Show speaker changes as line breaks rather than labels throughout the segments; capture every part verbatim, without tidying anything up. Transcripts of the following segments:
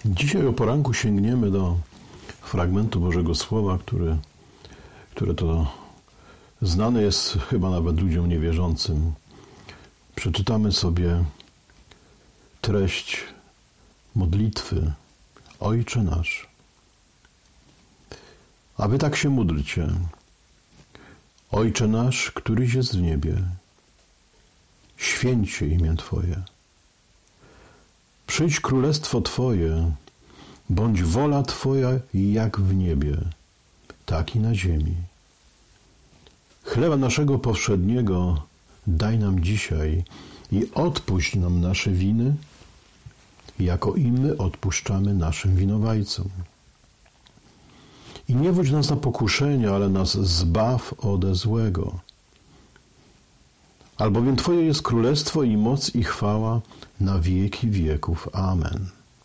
Dzisiaj o poranku sięgniemy do fragmentu Bożego Słowa, który, które to znane jest chyba nawet ludziom niewierzącym. Przeczytamy sobie treść modlitwy Ojcze nasz. A wy tak się módlcie. Ojcze nasz, któryś jest w niebie, święć się imię Twoje. Przyjdź królestwo Twoje, bądź wola Twoja jak w niebie, tak i na ziemi. Chleba naszego powszedniego daj nam dzisiaj i odpuść nam nasze winy, jako i my odpuszczamy naszym winowajcom. I nie wódź nas na pokuszenie, ale nas zbaw ode złego. Albowiem Twoje jest królestwo i moc i chwała na wieki wieków. Amen.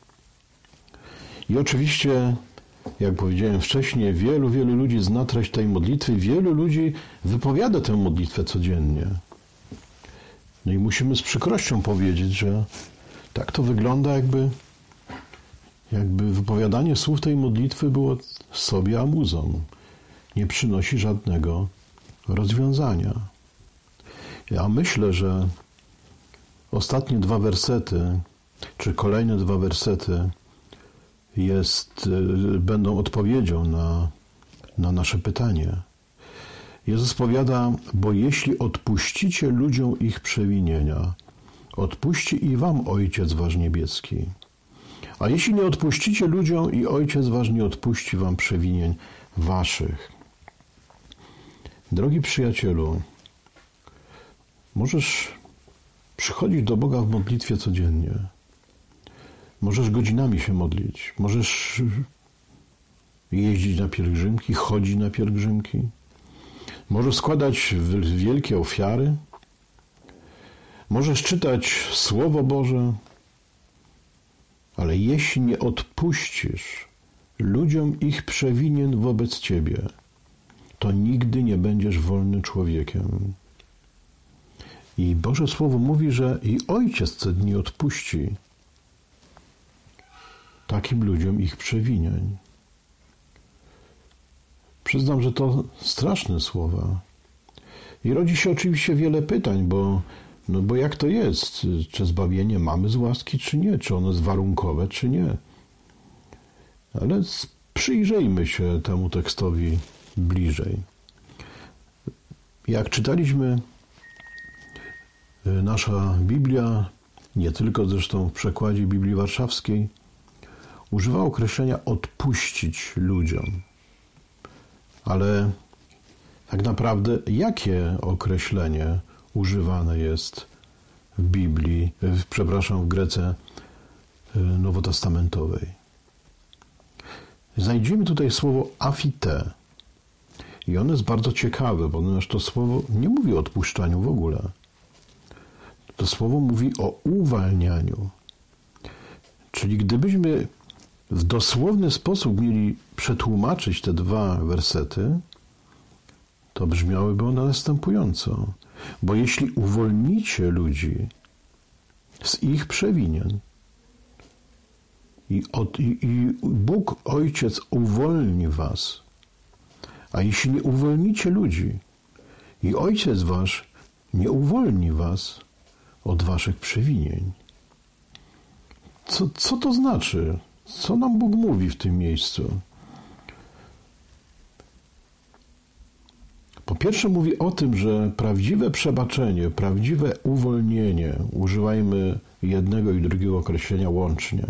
I oczywiście, jak powiedziałem wcześniej, wielu, wielu ludzi zna treść tej modlitwy, wielu ludzi wypowiada tę modlitwę codziennie. No i musimy z przykrością powiedzieć, że tak to wygląda, jakby, jakby wypowiadanie słów tej modlitwy było sobie amuzą. Nie przynosi żadnego rozwiązania. Ja myślę, że ostatnie dwa wersety, czy kolejne dwa wersety jest, będą odpowiedzią na, na nasze pytanie. Jezus powiada, bo jeśli odpuścicie ludziom ich przewinienia, odpuści i wam Ojciec wasz niebieski. A jeśli nie odpuścicie ludziom, i Ojciec wasz nie odpuści wam przewinień waszych. Drogi przyjacielu, możesz przychodzić do Boga w modlitwie codziennie. Możesz godzinami się modlić. Możesz jeździć na pielgrzymki, chodzić na pielgrzymki. Możesz składać wielkie ofiary. Możesz czytać Słowo Boże. Ale jeśli nie odpuścisz ludziom ich przewinień wobec Ciebie, to nigdy nie będziesz wolnym człowiekiem. I Boże Słowo mówi, że i Ojciec nie odpuści takim ludziom ich przewinień. Przyznam, że to straszne słowa. I rodzi się oczywiście wiele pytań, bo, no bo jak to jest? Czy zbawienie mamy z łaski, czy nie? Czy ono jest warunkowe, czy nie? Ale przyjrzyjmy się temu tekstowi bliżej. Jak czytaliśmy, nasza Biblia, nie tylko zresztą w przekładzie Biblii Warszawskiej, używa określenia odpuścić ludziom. Ale tak naprawdę jakie określenie używane jest w Biblii, w, przepraszam, w Grece nowotestamentowej? Znajdziemy tutaj słowo afite. I ono jest bardzo ciekawe, ponieważ to słowo nie mówi o odpuszczaniu w ogóle. To słowo mówi o uwalnianiu. Czyli gdybyśmy w dosłowny sposób mieli przetłumaczyć te dwa wersety, to brzmiałyby one następująco. Bo jeśli uwolnicie ludzi z ich przewinień i, od, i, i Bóg Ojciec uwolni was, a jeśli nie uwolnicie ludzi i Ojciec wasz nie uwolni was od waszych przewinień. Co, co to znaczy? Co nam Bóg mówi w tym miejscu? Po pierwsze mówi o tym, że prawdziwe przebaczenie, prawdziwe uwolnienie, używajmy jednego i drugiego określenia łącznie,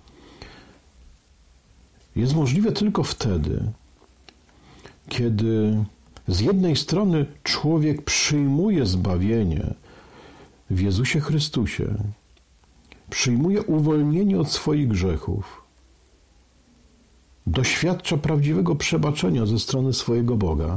jest możliwe tylko wtedy, kiedy z jednej strony człowiek przyjmuje zbawienie w Jezusie Chrystusie, przyjmuje uwolnienie od swoich grzechów, doświadcza prawdziwego przebaczenia ze strony swojego Boga,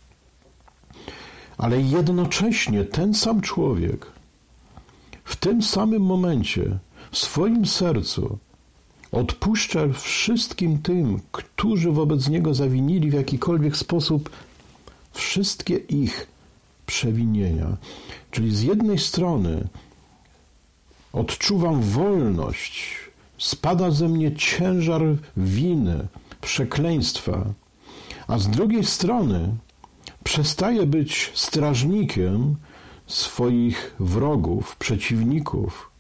ale jednocześnie ten sam człowiek w tym samym momencie w swoim sercu odpuszcza wszystkim tym, którzy wobec niego zawinili w jakikolwiek sposób wszystkie ich przewinienia. Czyli z jednej strony odczuwam wolność spada ze mnie ciężar winy, przekleństwa, a z drugiej strony przestaję być strażnikiem swoich wrogów, przeciwników,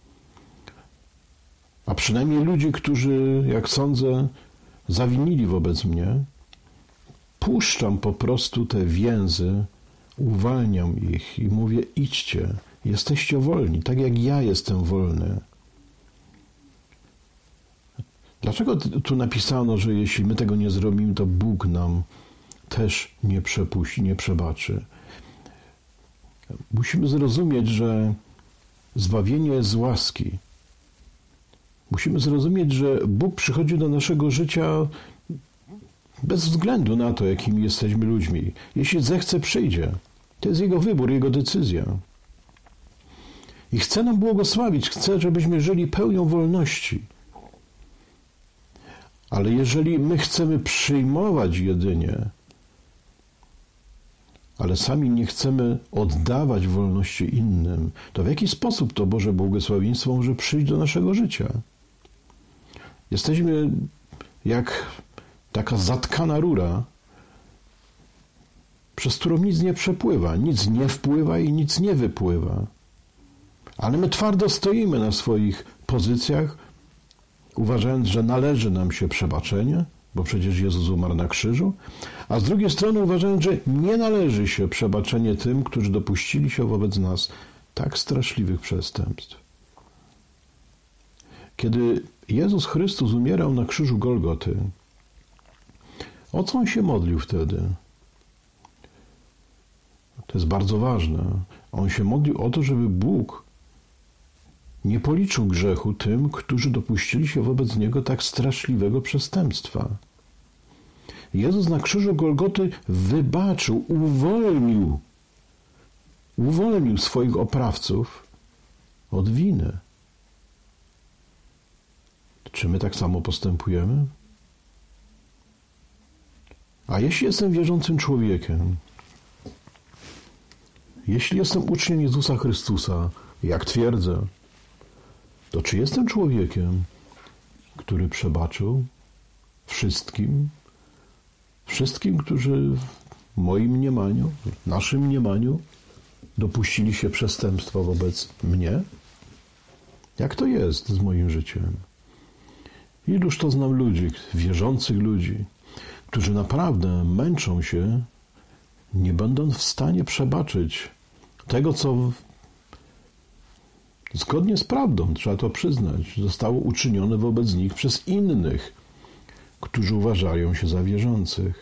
a przynajmniej ludzi, którzy, jak sądzę, zawinili wobec mnie, puszczam po prostu te więzy, uwalniam ich i mówię: idźcie, jesteście wolni, tak jak ja jestem wolny. Dlaczego tu napisano, że jeśli my tego nie zrobimy, to Bóg nam też nie przepuści, nie przebaczy? Musimy zrozumieć, że zbawienie jest z łaski. Musimy zrozumieć, że Bóg przychodzi do naszego życia bez względu na to, jakimi jesteśmy ludźmi. Jeśli zechce, przyjdzie. To jest Jego wybór, Jego decyzja. I chce nam błogosławić, chce, żebyśmy żyli pełnią wolności. Ale jeżeli my chcemy przyjmować jedynie, ale sami nie chcemy oddawać wolności innym, to w jaki sposób to Boże błogosławieństwo może przyjść do naszego życia? Jesteśmy jak taka zatkana rura, przez którą nic nie przepływa, nic nie wpływa i nic nie wypływa. Ale my twardo stoimy na swoich pozycjach, uważając, że należy nam się przebaczenie, bo przecież Jezus umarł na krzyżu, a z drugiej strony uważając, że nie należy się przebaczenie tym, którzy dopuścili się wobec nas tak straszliwych przestępstw. Kiedy Jezus Chrystus umierał na krzyżu Golgoty, o co On się modlił wtedy? To jest bardzo ważne. On się modlił o to, żeby Bóg nie policzył grzechu tym, którzy dopuścili się wobec Niego tak straszliwego przestępstwa. Jezus na krzyżu Golgoty wybaczył, uwolnił, uwolnił swoich oprawców od winy. Czy my tak samo postępujemy? A jeśli jestem wierzącym człowiekiem, jeśli jestem uczniem Jezusa Chrystusa, jak twierdzę, to czy jestem człowiekiem, który przebaczył wszystkim, wszystkim, którzy w moim mniemaniu, w naszym mniemaniu dopuścili się przestępstwa wobec mnie? Jak to jest z moim życiem? Iluż to znam ludzi, wierzących ludzi, którzy naprawdę męczą się, nie będąc w stanie przebaczyć tego, co zgodnie z prawdą, trzeba to przyznać, zostało uczynione wobec nich przez innych, którzy uważają się za wierzących.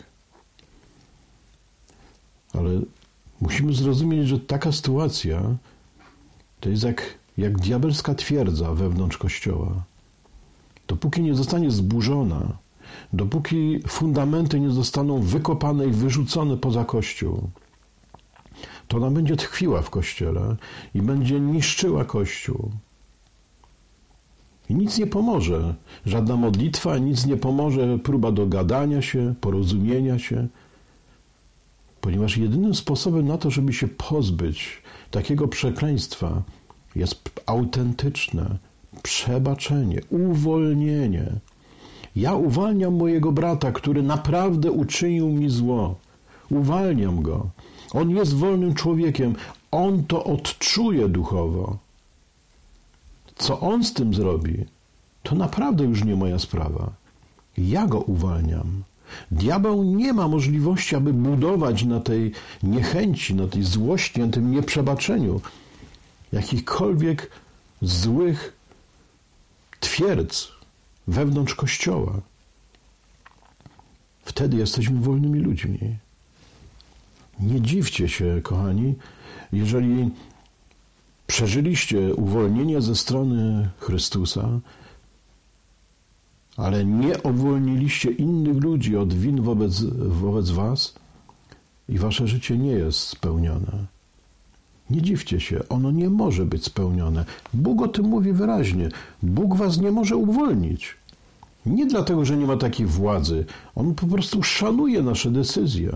Ale musimy zrozumieć, że taka sytuacja to jest jak, jak diabelska twierdza wewnątrz Kościoła. Dopóki nie zostanie zburzona, dopóki fundamenty nie zostaną wykopane i wyrzucone poza Kościół, to ona będzie tkwiła w Kościele i będzie niszczyła Kościół. I nic nie pomoże. Żadna modlitwa, nic nie pomoże próba dogadania się, porozumienia się, ponieważ jedynym sposobem na to, żeby się pozbyć takiego przekleństwa, jest autentyczne przebaczenie, uwolnienie. Ja uwalniam mojego brata, który naprawdę uczynił mi zło. Uwalniam go. On jest wolnym człowiekiem. On to odczuje duchowo. Co on z tym zrobi, to naprawdę już nie moja sprawa. Ja go uwalniam. Diabeł nie ma możliwości, aby budować na tej niechęci, na tej złości, na tym nieprzebaczeniu jakichkolwiek złych twierdz wewnątrz Kościoła. Wtedy jesteśmy wolnymi ludźmi. Nie dziwcie się, kochani, jeżeli przeżyliście uwolnienie ze strony Chrystusa, ale nie uwolniliście innych ludzi od win wobec, wobec was i wasze życie nie jest spełnione. Nie dziwcie się, ono nie może być spełnione. Bóg o tym mówi wyraźnie. Bóg was nie może uwolnić. Nie dlatego, że nie ma takiej władzy. On po prostu szanuje nasze decyzje.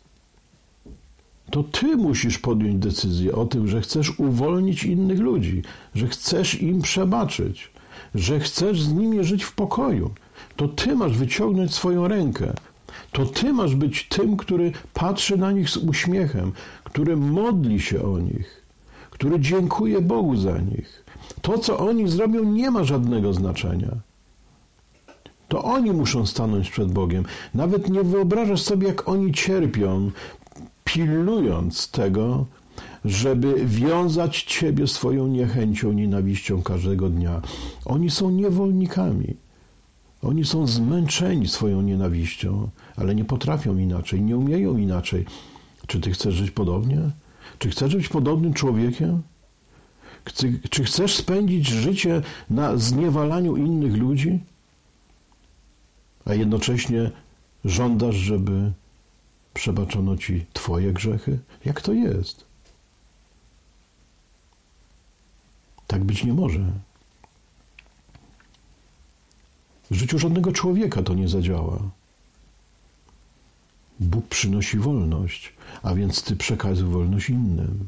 To ty musisz podjąć decyzję o tym, że chcesz uwolnić innych ludzi, że chcesz im przebaczyć. że chcesz z nimi żyć w pokoju. To Ty masz wyciągnąć swoją rękę. To Ty masz być tym, który patrzy na nich z uśmiechem, który modli się o nich, który dziękuję Bogu za nich. To, co oni zrobią, nie ma żadnego znaczenia. To oni muszą stanąć przed Bogiem. Nawet nie wyobrażasz sobie, jak oni cierpią, pilnując tego, żeby wiązać Ciebie swoją niechęcią, nienawiścią każdego dnia. Oni są niewolnikami. Oni są zmęczeni swoją nienawiścią, ale nie potrafią inaczej, nie umieją inaczej. Czy Ty chcesz żyć podobnie? Czy chcesz być podobnym człowiekiem? Czy chcesz spędzić życie na zniewalaniu innych ludzi, a jednocześnie żądasz, żeby przebaczono Ci Twoje grzechy? Jak to jest? Tak być nie może. W życiu żadnego człowieka to nie zadziała. Bóg przynosi wolność, a więc Ty przekazuj wolność innym.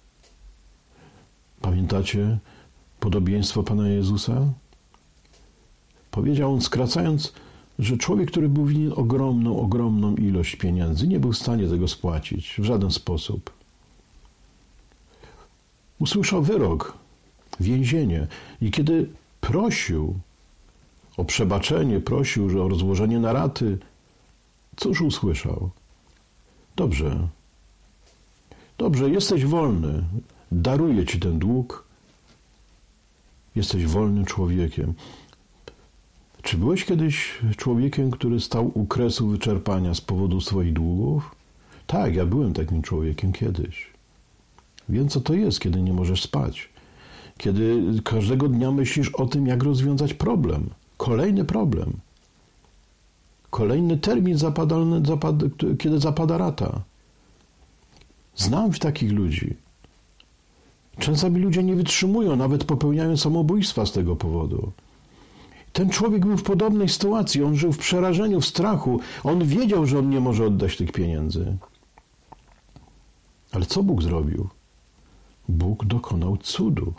Pamiętacie podobieństwo Pana Jezusa? Powiedział on, skracając, że człowiek, który był winien ogromną, ogromną ilość pieniędzy, nie był w stanie tego spłacić w żaden sposób. Usłyszał wyrok, więzienie. I kiedy prosił o przebaczenie, prosił o rozłożenie na raty, cóż usłyszał? Dobrze, dobrze, jesteś wolny, daruję Ci ten dług, jesteś wolnym człowiekiem. Czy byłeś kiedyś człowiekiem, który stał u kresu wyczerpania z powodu swoich długów? Tak, ja byłem takim człowiekiem kiedyś. Wiem, co to jest, kiedy nie możesz spać. Kiedy każdego dnia myślisz o tym, jak rozwiązać problem. Kolejny problem. Kolejny termin zapadalny, zapad, kiedy zapada rata. Znam takich ludzi. Czasami ludzie nie wytrzymują, nawet popełniają samobójstwa z tego powodu. Ten człowiek był w podobnej sytuacji. On żył w przerażeniu, w strachu. On wiedział, że on nie może oddać tych pieniędzy. Ale co Bóg zrobił? Bóg dokonał cudu.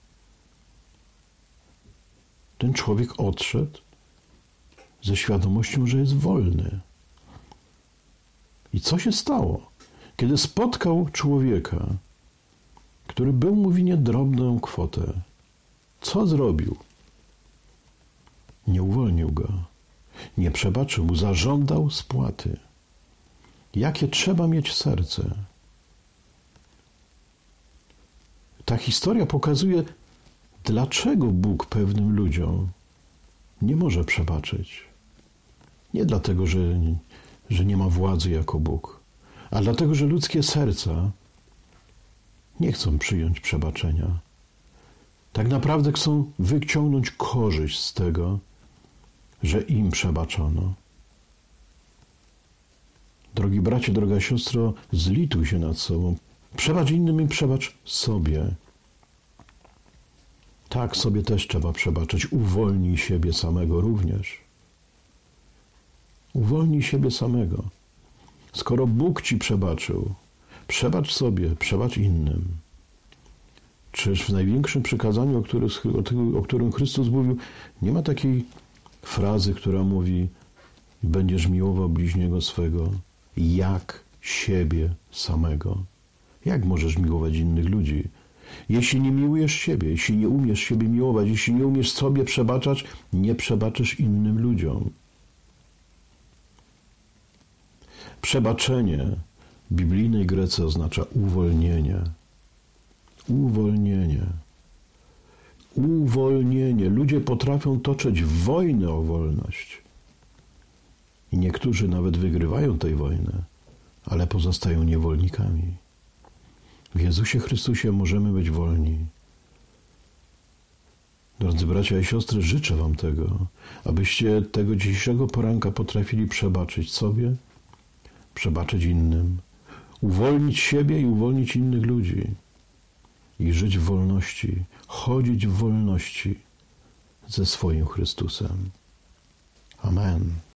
Ten człowiek odszedł ze świadomością, że jest wolny. I co się stało? Kiedy spotkał człowieka, który był mu winien drobną kwotę, co zrobił? Nie uwolnił go, nie przebaczył mu, zażądał spłaty. Jakie trzeba mieć serce? Ta historia pokazuje, dlaczego Bóg pewnym ludziom nie może przebaczyć. Nie dlatego, że, że nie ma władzy jako Bóg, a dlatego, że ludzkie serca nie chcą przyjąć przebaczenia. Tak naprawdę chcą wyciągnąć korzyść z tego, że im przebaczono. Drogi bracie, droga siostro, zlituj się nad sobą. Przebacz innym i przebacz sobie. Tak, sobie też trzeba przebaczyć. Uwolnij siebie samego również. Uwolnij siebie samego. Skoro Bóg Ci przebaczył, przebacz sobie, przebacz innym. Czyż w największym przykazaniu, o którym, o którym Chrystus mówił, nie ma takiej frazy, która mówi: będziesz miłował bliźniego swego jak siebie samego. Jak możesz miłować innych ludzi, jeśli nie miłujesz siebie, jeśli nie umiesz siebie miłować, jeśli nie umiesz sobie przebaczać, nie przebaczysz innym ludziom. Przebaczenie w biblijnej Grece oznacza uwolnienie. Uwolnienie. Uwolnienie. Ludzie potrafią toczyć wojnę o wolność. I niektórzy nawet wygrywają tę wojnę, ale pozostają niewolnikami. W Jezusie Chrystusie możemy być wolni. Drodzy bracia i siostry, życzę Wam tego, abyście tego dzisiejszego poranka potrafili przebaczyć sobie, przebaczyć innym, uwolnić siebie i uwolnić innych ludzi i żyć w wolności, chodzić w wolności ze swoim Chrystusem. Amen.